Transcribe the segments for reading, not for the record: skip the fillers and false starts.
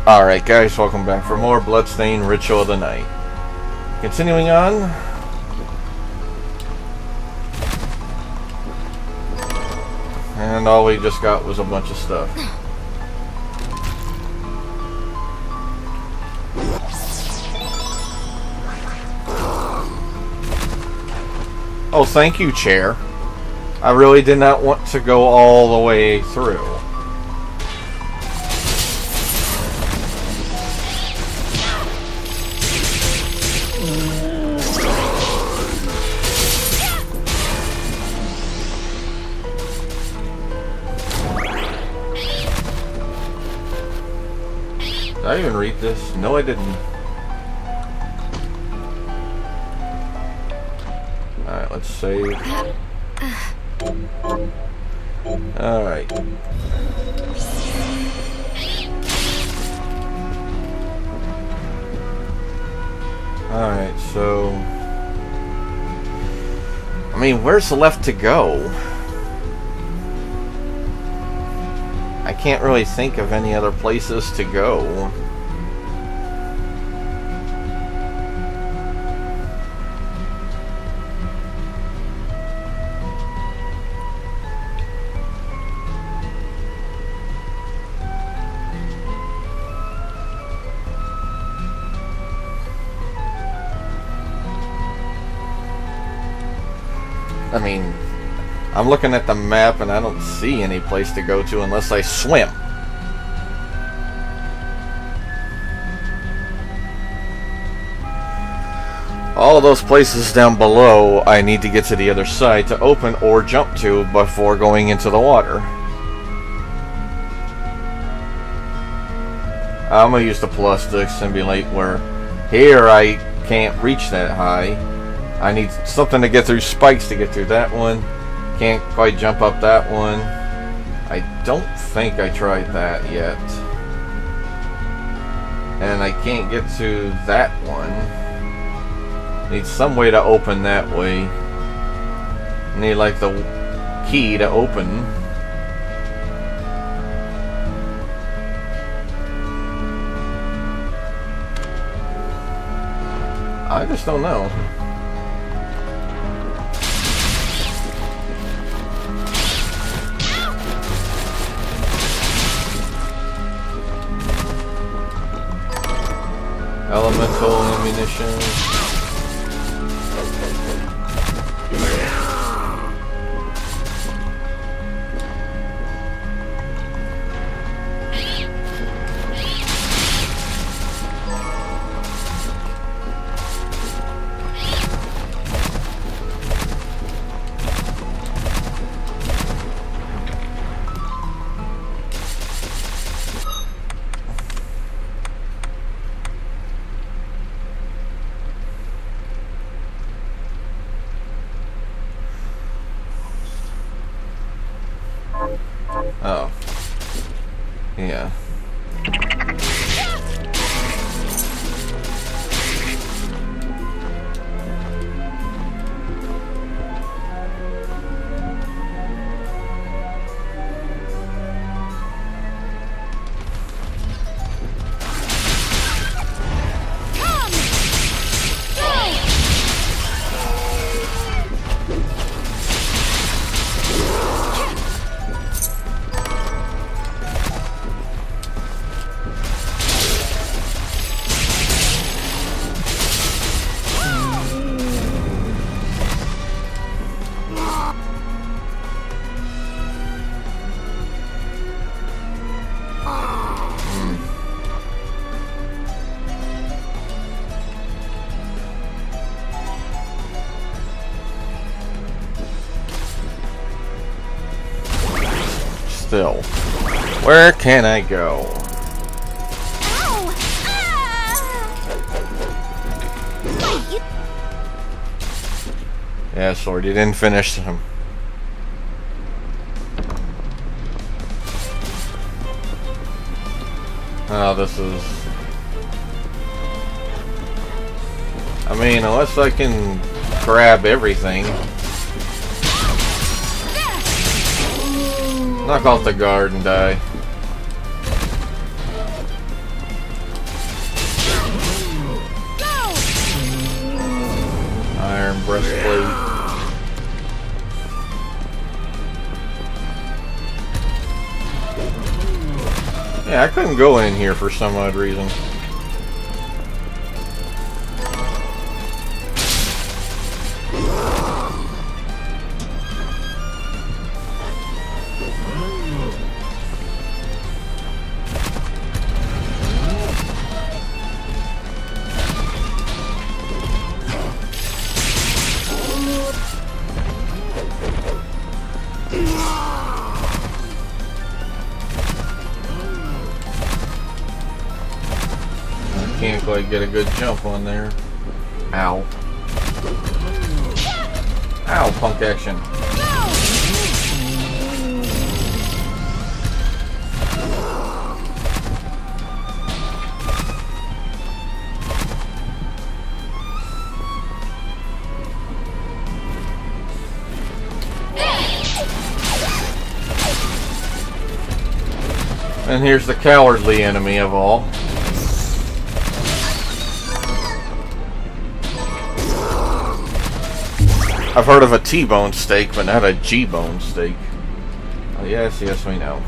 Alright guys, welcome back for more Bloodstained Ritual of the Night. Continuing on. And all we just got was a bunch of stuff. Oh, thank you, chair. I really did not want to go all the way through. Did I even read this? No, I didn't. Alright, let's save. Alright. Alright, so... I mean, where's left to go? I can't really think of any other places to go. I mean, I'm looking at the map and I don't see any place to go to unless I swim. All of those places down below I need to get to the other side to open or jump to before going into the water. I'm going to use the plus to simulate where here I can't reach that high. I need something to get through spikes to get through that one. Can't quite jump up that one. I don't think I tried that yet. And I can't get to that one. Need some way to open that way. Need like the key to open. I just don't know. Elemental ammunition. Oh. Yeah. Still, where can I go? Yeah, sword, you didn't finish him. Oh, this is... I mean, unless I can grab everything. Knock off the guard and die. Yeah, I couldn't go in here for some odd reason. Can't quite get a good jump on there. Ow. Ow, punk action. And here's the cowardly enemy of all. I've heard of a T-bone steak, but not a G-bone steak. Oh, yes, yes, we know.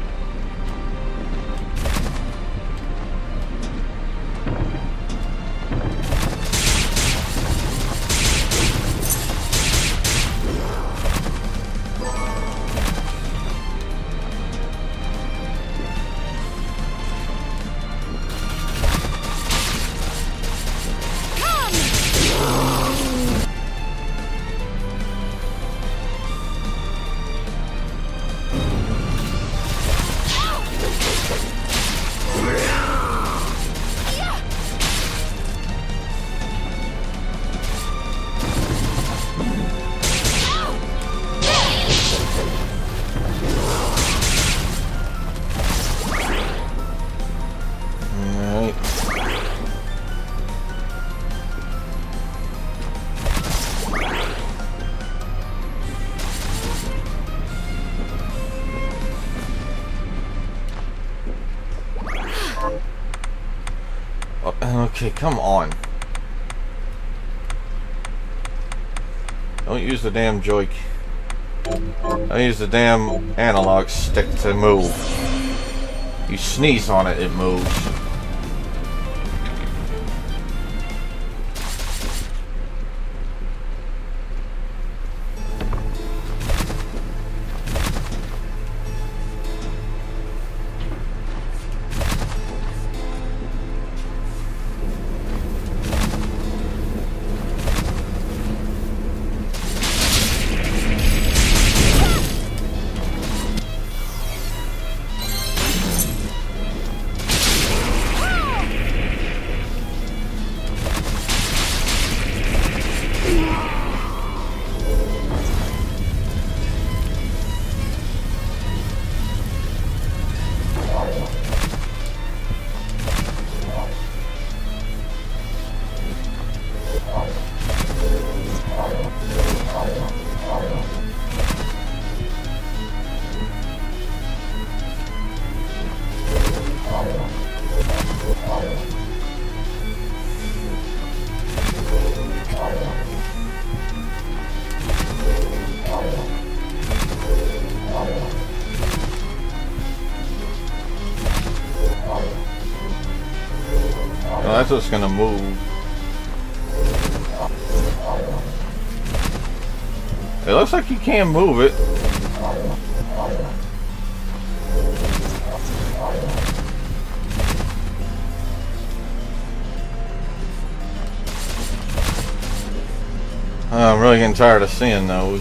Okay, come on. Don't use the damn joy. Don't use the damn analog stick to move. You sneeze on it, it moves. That's what's gonna move. It looks like you can't move it. I'm really getting tired of seeing those.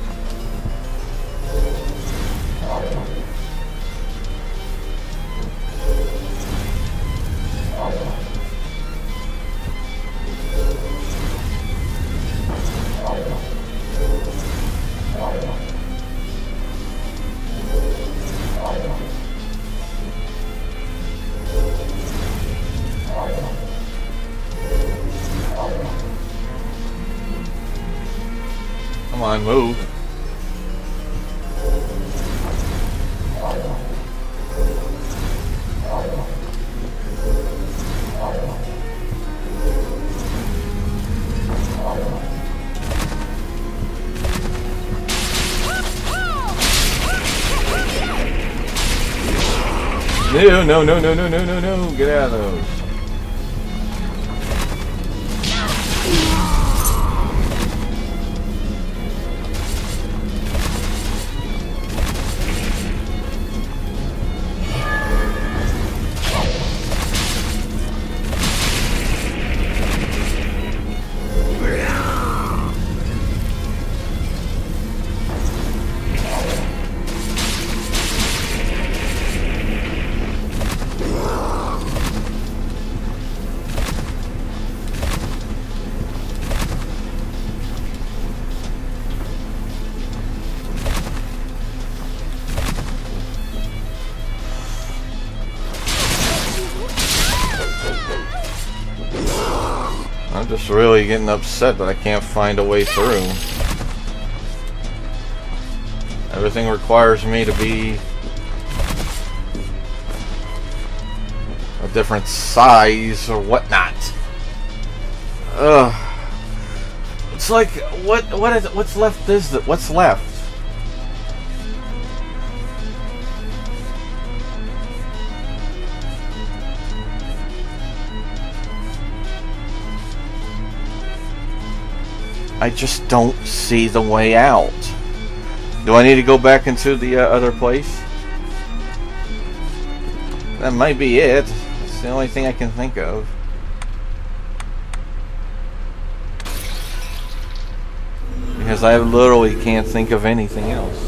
Come on, move. No, no, no, no, no, no, no, no. Get out of those. I'm just really getting upset that I can't find a way through. Everything requires me to be a different size or whatnot. Ugh. It's like what's left is that what's left? I just don't see the way out. Do I need to go back into the other place? That might be it. It's the only thing I can think of. Because I literally can't think of anything else.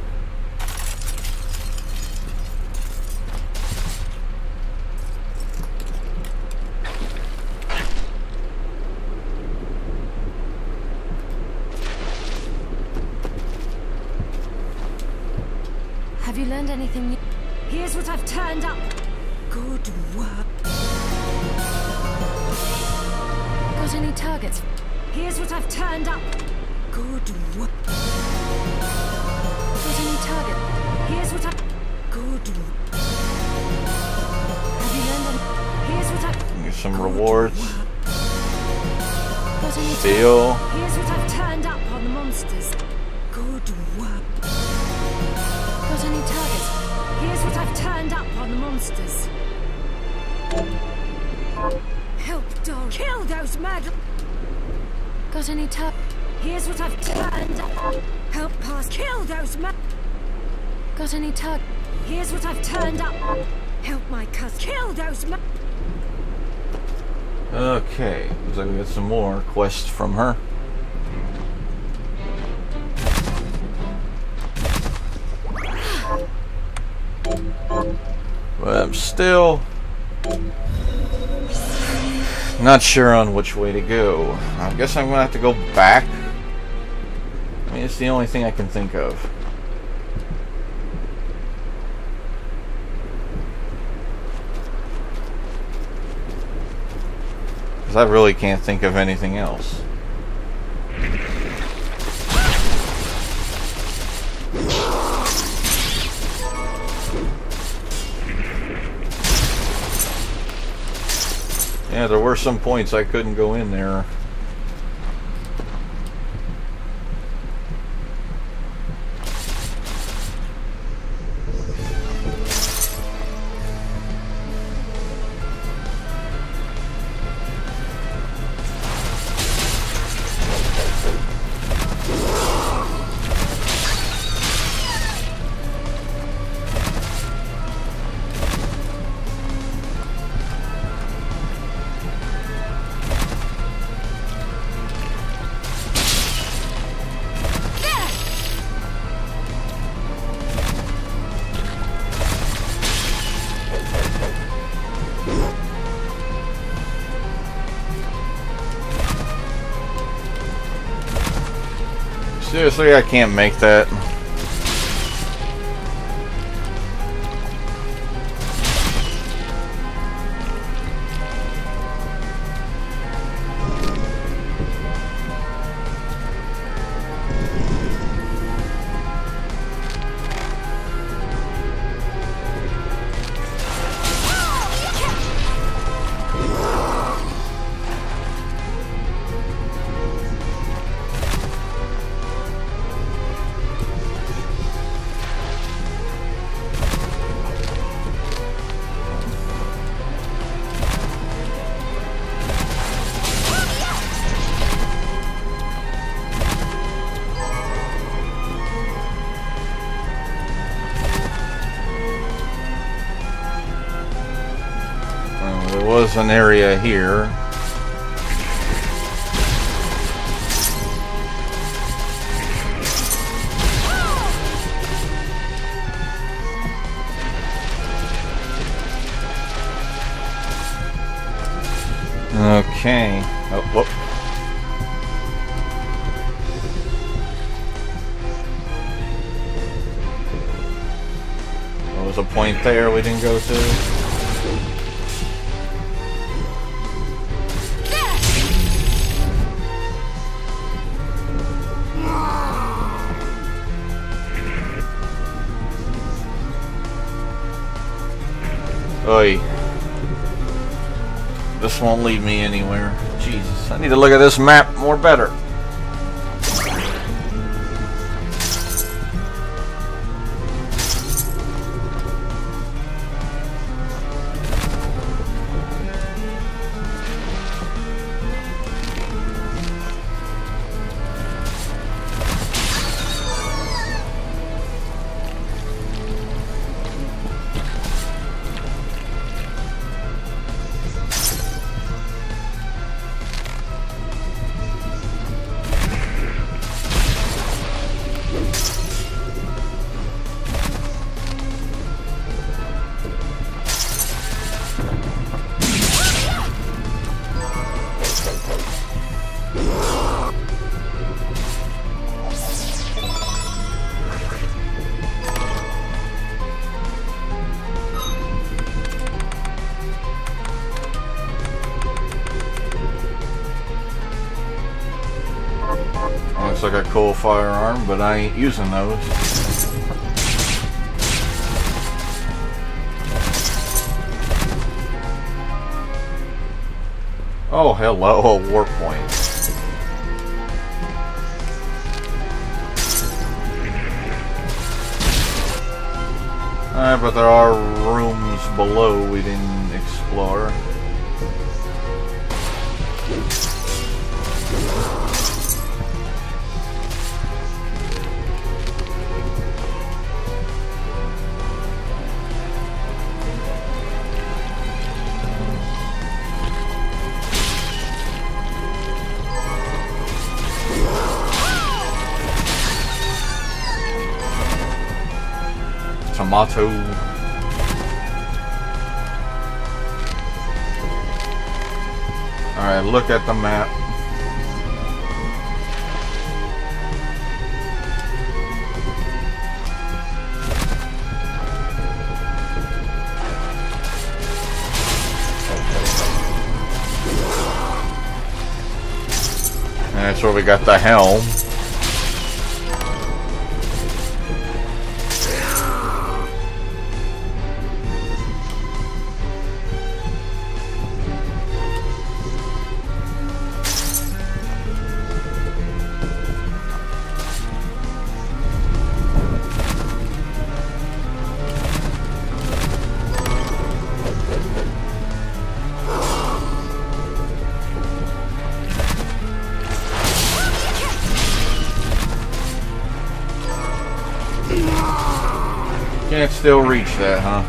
Have you learned anything new? Here's what I've turned up. Good work. Got any targets? Here's what I've turned up. Good work. Got any target? Here's what I've... Good work. Have you learned any... Here's what I've... Get some rewards. Got any Steal. Here's what I've turned up on the monsters. Good work. Got any targets? Here's what I've turned up on the monsters. Help, dog. Kill those murder... Got any targets? Here's what I've turned up. Help pass. Kill those murder... Got any targets? Here's what I've turned up. Help my cousin. Kill those murder... Okay, looks like we got some more quests from her. But I'm still not sure on which way to go. I guess I'm gonna have to go back. I mean, it's the only thing I can think of. Because I really can't think of anything else. Yeah, there were some points I couldn't go in there. Seriously, I can't make that. There was an area here. Okay. Oh, whoop. There was a point there we didn't go to. Oi. This won't lead me anywhere. Jesus, I need to look at this map more better. Looks like a cool firearm, but I ain't using those. Oh, hello, a warp point. Alright, but there are rooms below we didn't explore. Tomato. Alright, look at the map. And that's where we got the helm. Can't still reach that, huh?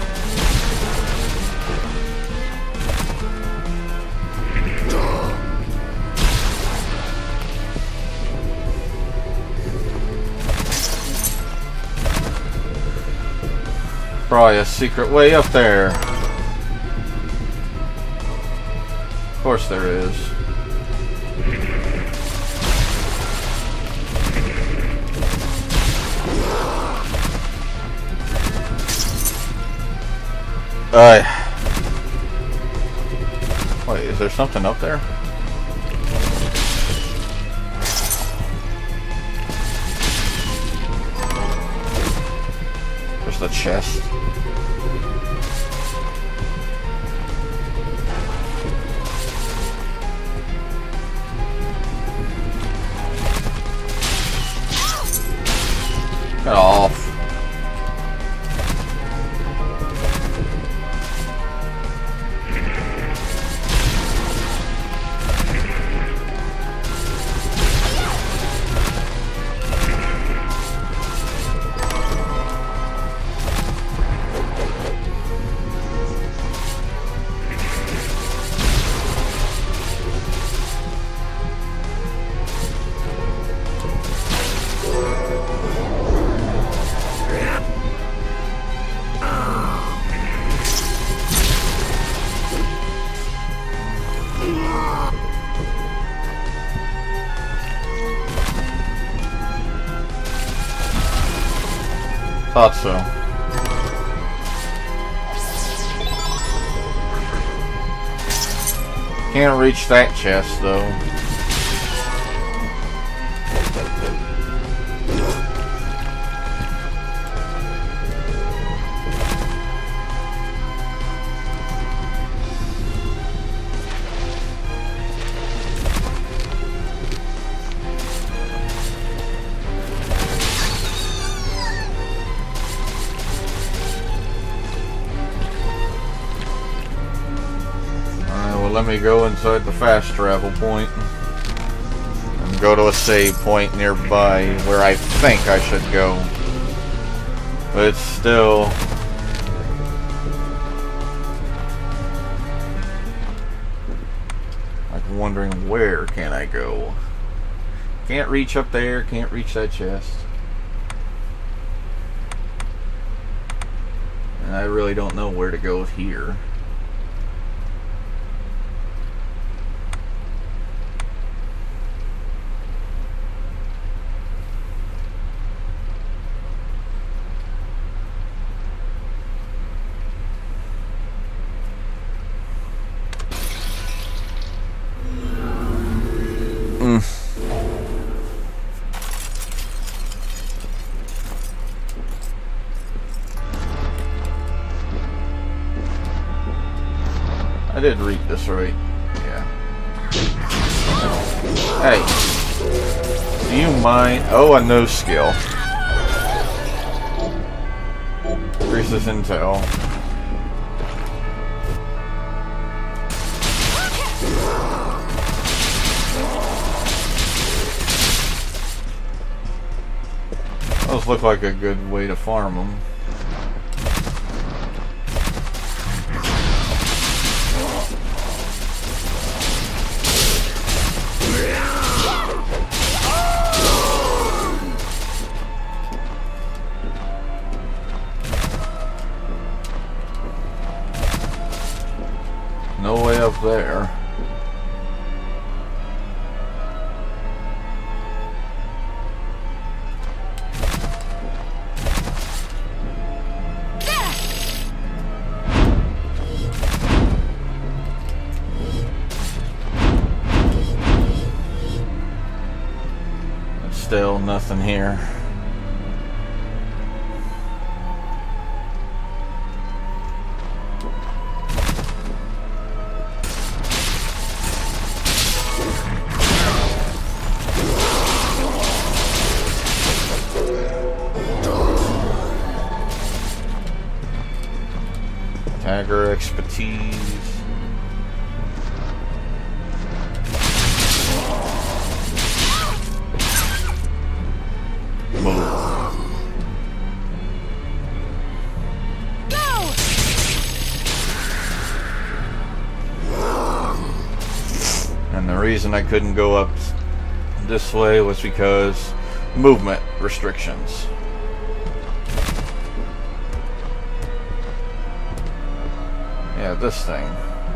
Probably a secret way up there. Of course there is. Wait, is there something up there? There's the chest. Get off. Thought so. Can't reach that chest though. Let me go inside the fast travel point and go to a save point nearby where I think I should go. But it's still like wondering where can I go. Can't reach up there, can't reach that chest. And I really don't know where to go here. I did read this right. Yeah. Hey. Do you mind? Oh, a no skill. Increases intel. Those look like a good way to farm them. No way up there. Still nothing here. Tagger expertise. And the reason I couldn't go up this way was because movement restrictions. Yeah, this thing.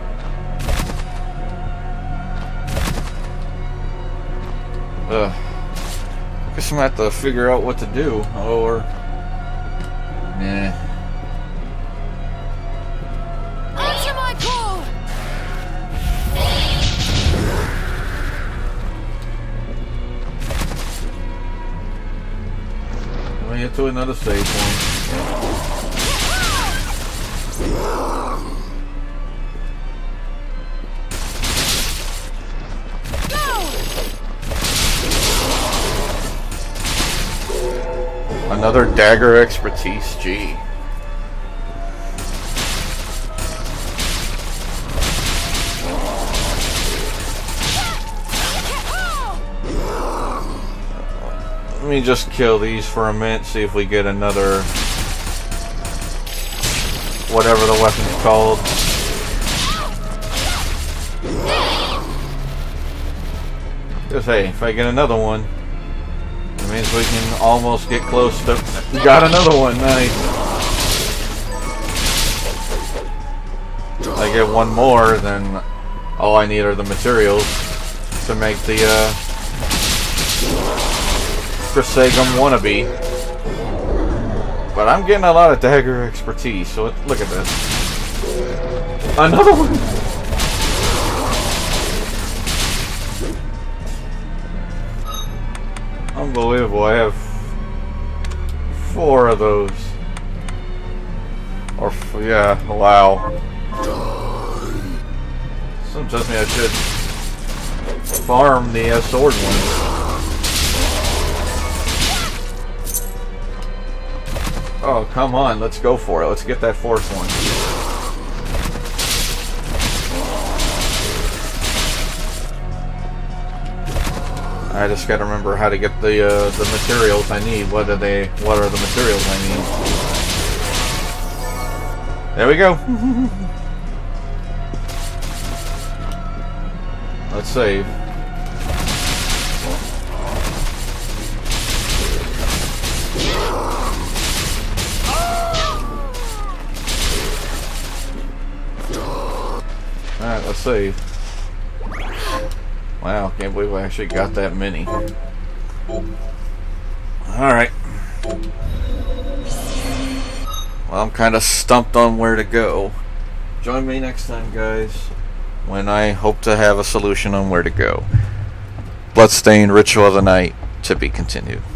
I guess I'm gonna have to figure out what to do, or nah. Answer my call. Let me get to another save point. Another dagger expertise, gee. Let me just kill these for a minute, see if we get another, whatever the weapon's called. Because hey, if I get another one, it means we can almost get close to... We got another one, nice. If I get one more, then all I need are the materials to make the Cresagum wannabe. But I'm getting a lot of dagger expertise, so look at this. Another one! Unbelievable, I have 4 of those. Or, yeah, wow. Some tells me I should farm the sword one. Oh, come on, let's go for it. Let's get that 4th one. I just gotta remember how to get the materials I need. What are the materials I need? There we go. Let's save. Alright, let's save. Wow, can't believe I actually got that many. Alright. Well, I'm kind of stumped on where to go. Join me next time, guys, when I hope to have a solution on where to go. Bloodstained Ritual of the Night, to be continued.